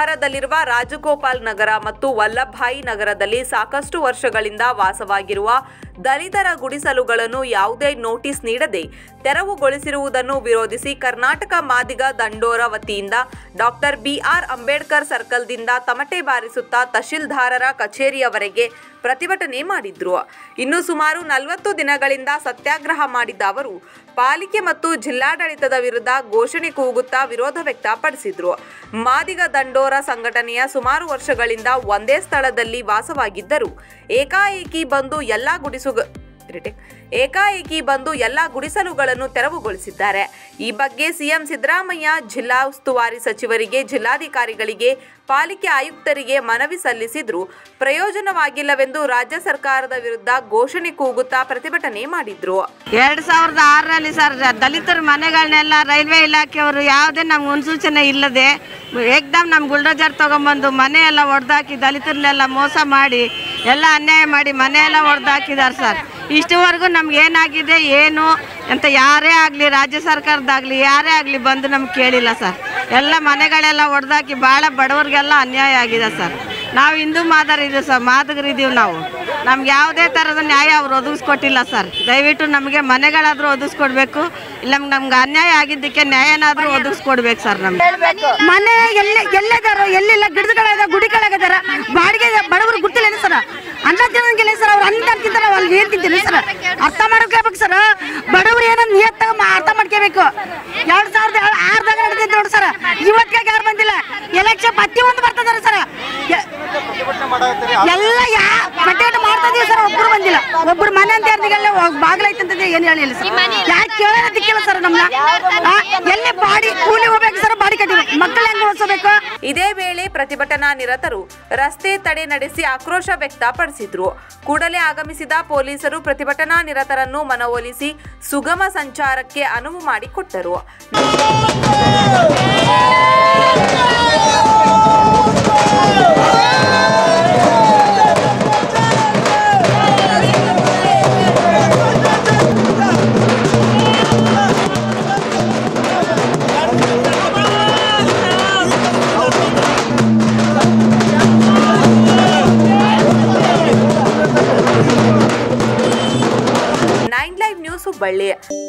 ಅಗ್ರಹಾರದಲ್ಲಿರುವ ರಾಜಗೋಪಾಲ್ ನಗರ ಮತ್ತು ವಲ್ಲಭಾಯಿ ನಗರದಲ್ಲಿ ಸಾಕಷ್ಟು ವರ್ಷಗಳಿಂದ ವಾಸವಾಗಿರುವ ದಲಿತರ ಗುಡಿಸಲುಗಳನ್ನು ಯಾವುದೇ ನೋಟಿಸ್ ನೀಡದೆ ತೆರವುಗೊಳಿಸಿರುವುದನ್ನು ವಿರೋಧಿಸಿ ಕರ್ನಾಟಕ ಮಾದಿಗ ದಂಡೋರ ವತಿಯಿಂದ ಡಾಕ್ಟರ್ ಬಿಆರ್ ಅಂಬೇಡ್ಕರ್ ಸರ್ಕಲ್ದಿಂದ ತಮಟೆ ಬಾರಿಸುತ್ತಾ ತಹಶೀಲ್ದಾರರ ಕಚೇರಿಯವರೆಗೆ ಪ್ರತಿಭಟನೆ ಮಾಡಿದ್ರು. ಇನ್ನು ಸುಮಾರು 40 ದಿನಗಳಿಂದ ಸತ್ಯಾಗ್ರಹ ಮಾಡಿದ್ದ ಅವರು ಪಾಲಿಕೆ ಮತ್ತು ಜಿಲ್ಲಾಡಳಿತದ ವಿರುದ್ಧ ಘೋಷಣೆ ಕೂಗುತ್ತಾ ವಿರೋಧ ವ್ಯಕ್ತಪಡಿಸಿದ್ರು. ಮಾದಿಗ ದಂಡೋರ ಸಂಘಟನೆಯ ಸುಮಾರು ವರ್ಷಗಳಿಂದ ಒಂದೇ ಸ್ಥಳದಲ್ಲಿ ವಾಸವಾಗಿದ್ದರು. ಏಕಾಏಕಿ ಬಂದು ಎಲ್ಲ ಗುಡಿಸಲುಗಳನ್ನು ತೆರವುಗೊಳಿಸಿದ್ದಾರೆ. ಈ ಬಗ್ಗೆ ಸಿಎಂ ಸಿದ್ದರಾಮಯ್ಯ ಜಿಲ್ಲಾ ಉಸ್ತುವಾರಿ ಸಚಿವರಿಗೆ, ಜಿಲ್ಲಾಧಿಕಾರಿಗಳಿಗೆ, ಪಾಲಿಕೆ ಆಯುಕ್ತರಿಗೆ ಮನವಿ ಸಲ್ಲಿಸಿದ್ರು. ಪ್ರಯೋಜನವಾಗಿಲ್ಲವೆಂದು ರಾಜ್ಯ ಸರ್ಕಾರದ ವಿರುದ್ಧ ಘೋಷಣೆ ಕೂಗುತ್ತಾ ಪ್ರತಿಭಟನೆ ಮಾಡಿದ್ರು. 2006ರಲ್ಲಿ ಸರ್ ದಲಿತರ ಮನೆಗಳನ್ನೆಲ್ಲ ರೈಲ್ವೆ ಇಲಾಖೆಯವರು ಯಾವುದೇ ನಮ್ಗೆ ಮುನ್ಸೂಚನೆ ಇಲ್ಲದೆ ಏಕ್ದಮ್ ನಮ್ಮ ಬುಲ್ಡೋಜರ್ ತಗೊಂಬಂದು ಮನೆ ಎಲ್ಲ ಹೊಡೆದಾಕಿ ದಲಿತರನ್ನೆಲ್ಲ ಮೋಸ ಮಾಡಿ ಎಲ್ಲ ಅನ್ಯಾಯ ಮಾಡಿ ಮನೆಯೆಲ್ಲ ಹೊಡೆದಾಕಿದ್ದಾರೆ ಸರ್. ಇಷ್ಟುವರೆಗೂ ನಮ್ಗೆ ಏನಾಗಿದೆ ಏನು ಅಂತ ಯಾರೇ ಆಗಲಿ, ರಾಜ್ಯ ಸರ್ಕಾರದಾಗಲಿ ಯಾರೇ ಆಗಲಿ ಬಂದು ನಮ್ಗೆ ಕೇಳಿಲ್ಲ ಸರ್. ಎಲ್ಲ ಮನೆಗಳೆಲ್ಲ ಹೊಡೆದಾಕಿ ಭಾಳ ಬಡವರಿಗೆಲ್ಲ ಅನ್ಯಾಯ ಆಗಿದೆ ಸರ್. ನಾವು ಹಿಂದೂ ಮಾದರಿದ್ದೀವಿ ಸರ್, ಮಾದಗರಿದ್ದೀವಿ ನಾವು. ನಮ್ಗೆ ಯಾವುದೇ ಥರದ ನ್ಯಾಯ ಅವ್ರು ಒದಗಿಸ್ಕೊಟ್ಟಿಲ್ಲ ಸರ್. ದಯವಿಟ್ಟು ನಮಗೆ ಮನೆಗಳಾದರೂ ಒದಗಿಸ್ಕೊಡ್ಬೇಕು, ಇಲ್ಲ ನಮ್ಗೆ ಅನ್ಯಾಯ ಆಗಿದ್ದಕ್ಕೆ ನ್ಯಾಯನಾದರೂ ಒದಗಿಸ್ಕೊಡ್ಬೇಕು ಸರ್. ನಮ್ಗೆ ಮನೆ ಎಲ್ಲದಾರೋ ಎಲ್ಲಿಲ್ಲ, ಗಿಡಗಳಾಗ ಗುಡಿಗಳಾಗದಾರ, ಬಾಡಿಗೆ ಬಡವರು ಗೊತ್ತಿಲ್ಲ ಸರ್. ಅನ್ನ ತಿನ್ನಂಗಿಲ್ಲ ಸರ್. ಅವ್ರು ಅನ್ನ ತಿಂತಾರೆ, ಅಲ್ಲಿ ಏನು ತಿಂತೀನಿ ಸರ್. ಅರ್ಥ ಮಾಡ್ಕೋಬೇಕು ಸರ್. ಬಡವರು ಏನೋ ನಿಯತ್ತಾಗ ಅರ್ಥ ಮಾಡ್ಕೋಬೇಕು. 2006ದಾಗ ನಡೆದಿದ್ದು ನೋಡಿ ಸರ್. ಇವತ್ತಿಗೆ ಯಾರು ಬಂದಿಲ್ಲ. ಎಲೆಕ್ಷನ್ ಪ್ರತಿಯೊಂದು ಬರ್ತದಾರೆ ಸರ್. ಎಲ್ಲ ಪ್ರತಿಯೊಂದು ಮಾಡ್ತಾ ಇದೀವಿ ಸರ್. ಒಬ್ಬರು ಬಂದಿಲ್ಲ. ಒಬ್ಬರು ಮನೆ ಅಂತ ಯಾರಿಗೆಲ್ಲ ಬಾಗ್ಲೈತಂತಂದ್ರೆ ಏನು ಹೇಳಿಲ್ಲ ಸರ್. ಯಾರು ಕೇಳೋದಕ್ಕಿಲ್ಲ ಸರ್. ನಮ್ಮನ್ನ ಎಲ್ಲಿ ಬಾಡಿ ಕೂಲಿ ಹೋಗ್ಬೇಕು ಸರ್. ಬಾಡಿ ಕಟ್ಟಿಬೇಕು, ಮಕ್ಕಳು ಹೆಂಗ್ ಓದಿಸಬೇಕು. ಇದೇ ವೇಳೆ ಪ್ರತಿಭಟನಾ ನಿರತರು ರಸ್ತೆ ತಡೆ ನಡೆಸಿ ಆಕ್ರೋಶ ವ್ಯಕ್ತಪಡಿಸಿದ್ರು. ಕೂಡಲೇ ಆಗಮಿಸಿದ ಪೊಲೀಸರು ಪ್ರತಿಭಟನಾ ನಿರತರನ್ನು ಮನವೊಲಿಸಿ ಸುಗಮ ಸಂಚಾರಕ್ಕೆ ಅನುವು ಮಾಡಿಕೊಟ್ಟರು. Live news Hubballi.